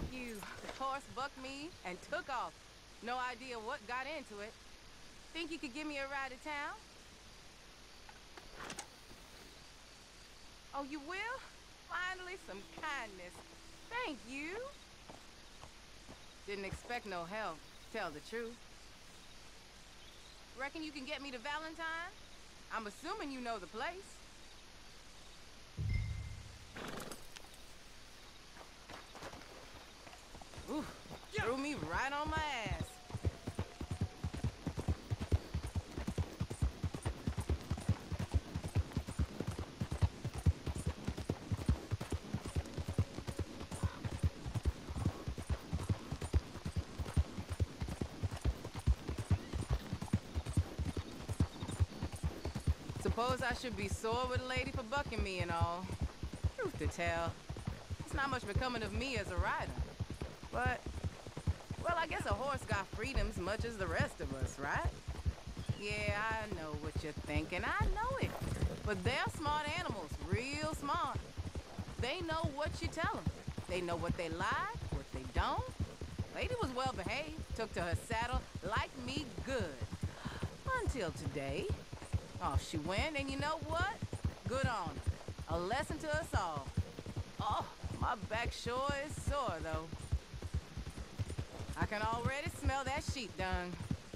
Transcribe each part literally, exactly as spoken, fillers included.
You horse bucked me and took off. No idea what got into it. Think you could give me a ride to town? Oh, you will? Finally, some kindness. Thank you. Didn't expect no help, tell the truth. Reckon you can get me to Valentine? I'm assuming you know the place. Ooh, threw me right on my ass. Suppose I should be sore with a lady for bucking me and all. Truth to tell, it's not much becoming of me as a rider. But, well, I guess a horse got freedoms much as the rest of us, right? Yeah, I know what you're thinking, I know it. But they're smart animals, real smart. They know what you tell them. They know what they like, what they don't. Lady was well behaved, took to her saddle, liked me good. Until today. Off she went, and you know what? Good on her. A lesson to us all. Oh, my back sure is sore, though. I can already smell that sheep dung.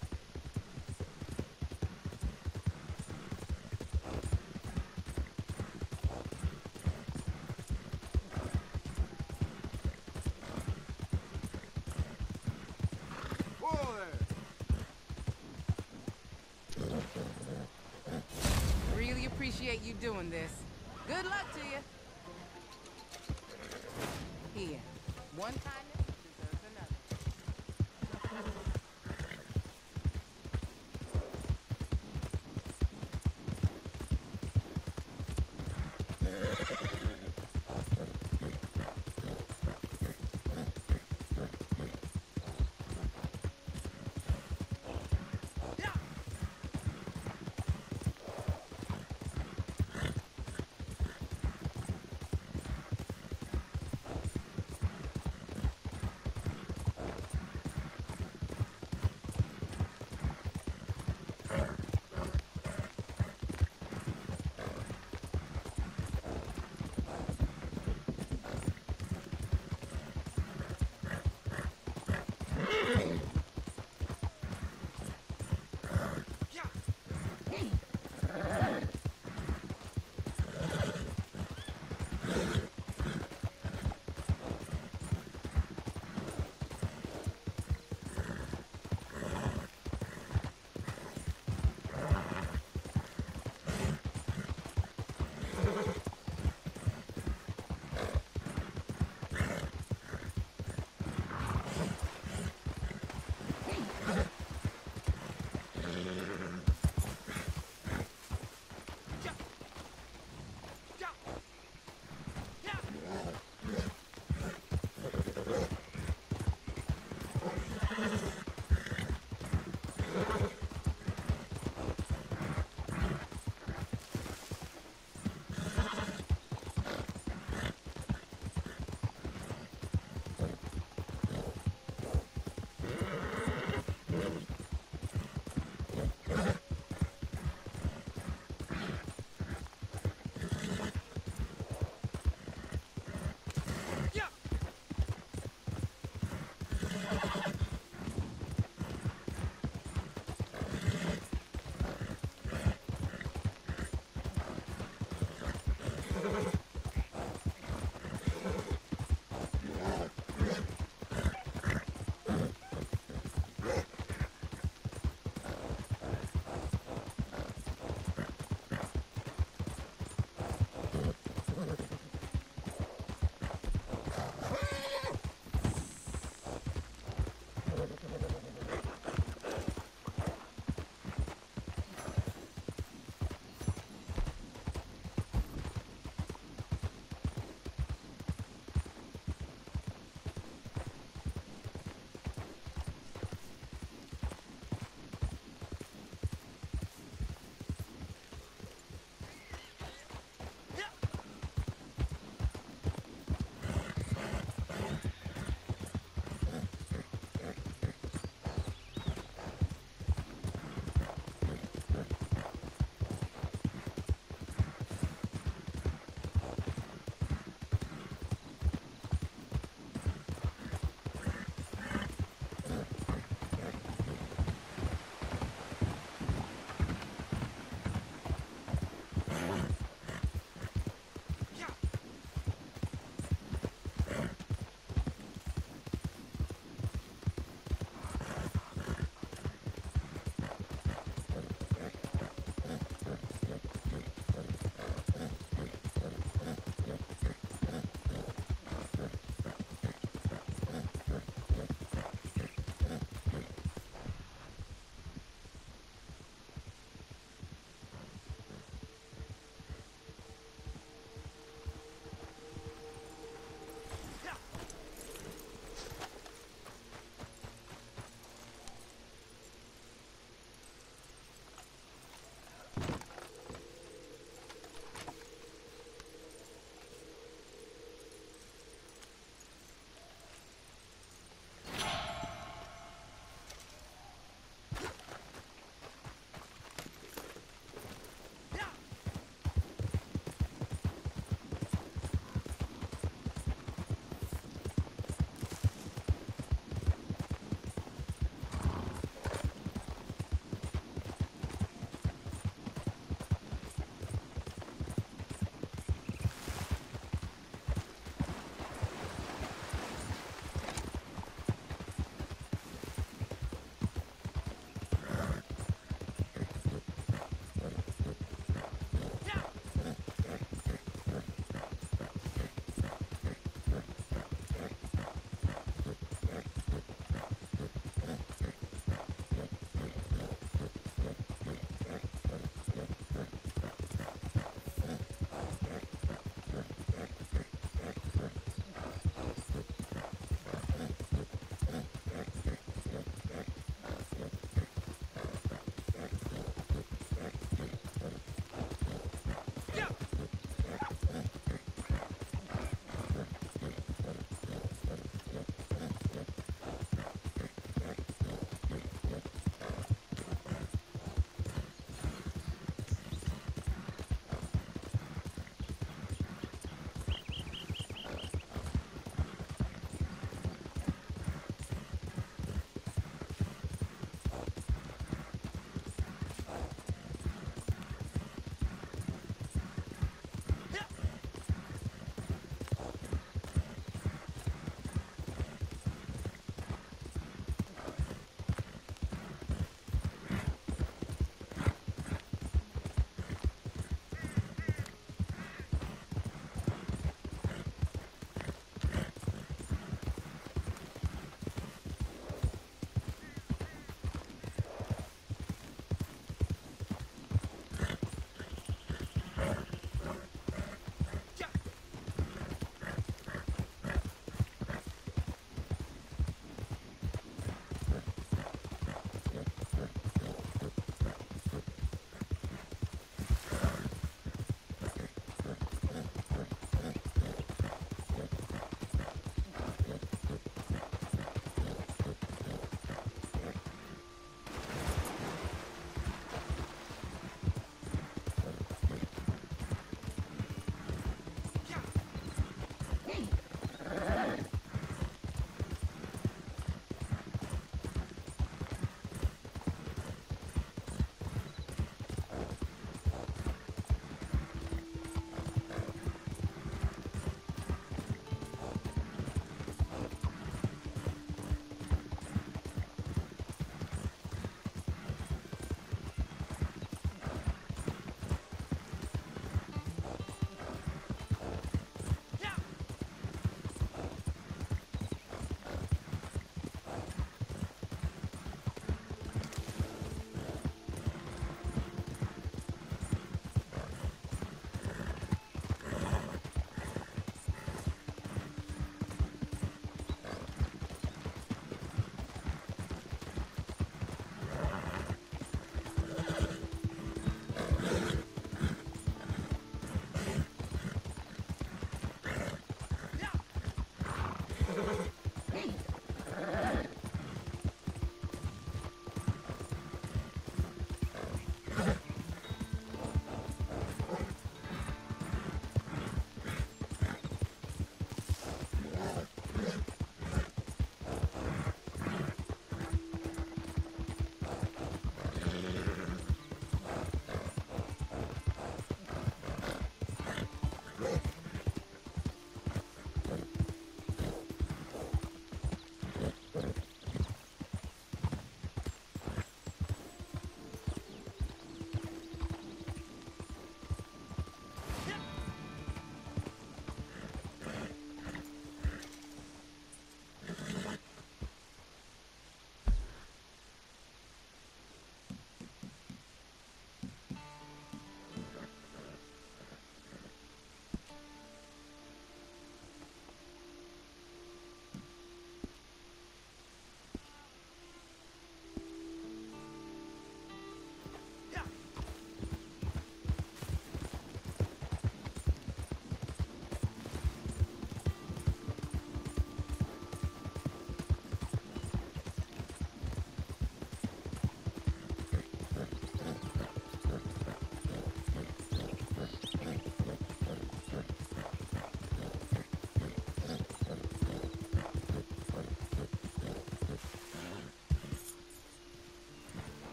Really appreciate you doing this. Good luck to you. Here, one kindness deserves another.